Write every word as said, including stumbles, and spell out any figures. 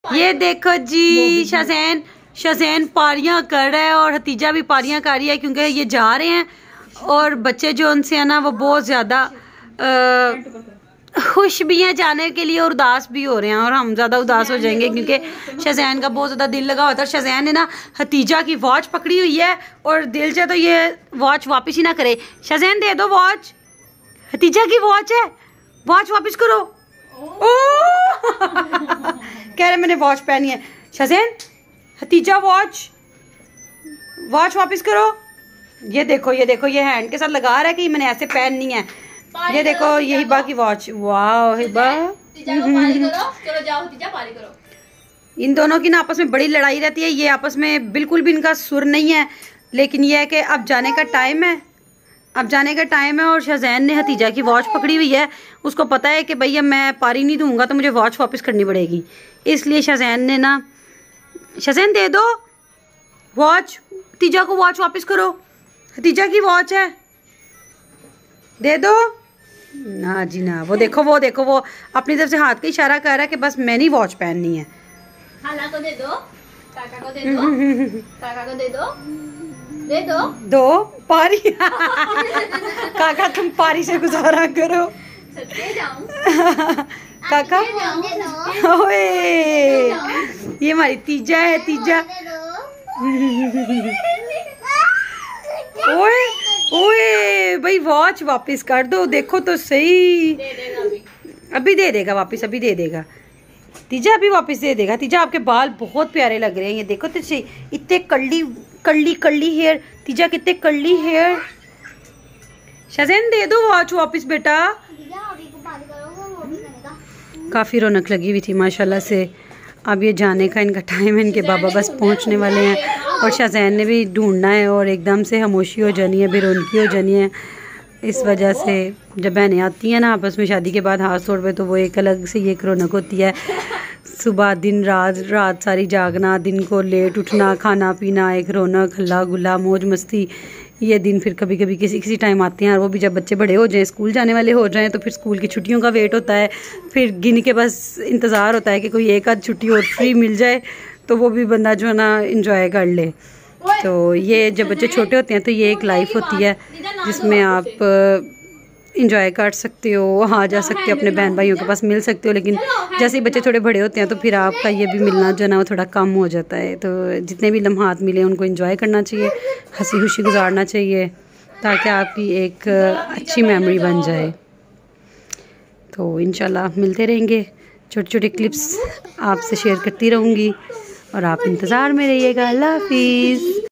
ये देखो जी शज़ैन शज़ैन पारियां कर रहा है और हतीजा भी पारियां कर रही है क्योंकि ये जा रहे हैं और बच्चे जो उनसे है ना वो बहुत ज़्यादा खुश भी हैं जाने के लिए और उदास भी हो रहे हैं और हम ज़्यादा उदास हो जाएंगे क्योंकि शज़ैन का बहुत ज़्यादा दिल लगा होता है। शज़ैन ने ना हतीजा की वॉच पकड़ी हुई है और दिल से तो ये वॉच वापस ही ना करे। शज़ैन दे दो वॉच, हतीजा की वॉच है, वॉच वापस करो। कह रहे मैंने वॉच पहनी है। शज़ैन हतीजा वॉच वॉच वापस करो। ये देखो ये देखो ये हैंड के साथ लगा रहा है कि मैंने ऐसे पहननी है। ये देखो ये हिबा की वॉच। वाह हिबा, इन दोनों की ना आपस में बड़ी लड़ाई रहती है। ये आपस में बिल्कुल भी इनका सुर नहीं है, लेकिन ये है कि अब जाने का टाइम है, अब जाने का टाइम है और शज़ैन ने हतीजा की वॉच पकड़ी हुई है। उसको पता है कि भैया मैं पारी नहीं दूंगा तो मुझे वॉच वापस करनी पड़ेगी, इसलिए शज़ैन ने ना, शज़ैन दे दो वॉच, हतीजा को वॉच वापस करो, हतीजा की वॉच है, दे दो ना जी ना। वो देखो वो देखो वो अपनी तरफ से हाथ का इशारा कर रहा है कि बस मैंने वॉच पहननी है। खाला को दे दो, काका को दे दो, काका को दे दो, दे दो दो पारी। काका तुम पारी से गुजारा करो। काका ओए ये हमारी तीजा है, तीजा। ओए ओए भाई वॉच वापस कर दो, देखो तो सही। दे देगा अभी अभी दे देगा वापस, अभी दे देगा तीजा, अभी वापस दे देगा। तीजा आपके बाल बहुत प्यारे लग रहे हैं, ये देखो तो सही, इतने कर्ली कर्ली कर्ली हेयर। तीजा कितने कर्ली हेयर। शज़ैन दे दो वॉच वापस बेटा। काफ़ी रौनक लगी हुई थी माशाल्लाह से। अब ये जाने का इनका टाइम है, इनके बाबा बस पहुंचने वाले हैं और शज़ैन ने भी ढूंढना है और एकदम से खामोशी हो जानी है, बेरौनकी हो जानी है। इस वजह से जब बहनें आती हैं ना आपस में शादी के बाद हाथ तोड़ पे, तो वो एक अलग से ये रौनक होती है। सुबह दिन रात रात सारी जागना, दिन को लेट उठना, खाना पीना, एक रौनक, हल्ला गुल्ला, मौज मस्ती। ये दिन फिर कभी कभी किसी किसी टाइम आते हैं और वो भी जब बच्चे बड़े हो जाएं, स्कूल जाने वाले हो जाएं, तो फिर स्कूल की छुट्टियों का वेट होता है। फिर गिन के बस इंतज़ार होता है कि कोई एक आध छुट्टी और फ्री मिल जाए तो वो भी बंदा जो है ना इंजॉय कर ले। तो ये जब बच्चे छोटे होते हैं तो ये एक लाइफ होती है जिसमें आप इंजॉय कर सकते हो, वहाँ जा सकते हो, अपने बहन भाइयों के पास मिल सकते हो। लेकिन जैसे ही बच्चे थोड़े बड़े होते हैं तो फिर आपका ये भी मिलना जो है ना वो थोड़ा कम हो जाता है। तो जितने भी लम्हात मिले उनको इंजॉय करना चाहिए, हंसी खुशी गुजारना चाहिए ताकि आपकी एक अच्छी मेमोरी बन जाए। तो इंशाल्लाह मिलते रहेंगे, छोटे छोटे क्लिप्स आपसे शेयर करती रहूँगी और आप इंतज़ार में रहिएगा। अल्लाह हाफिज़।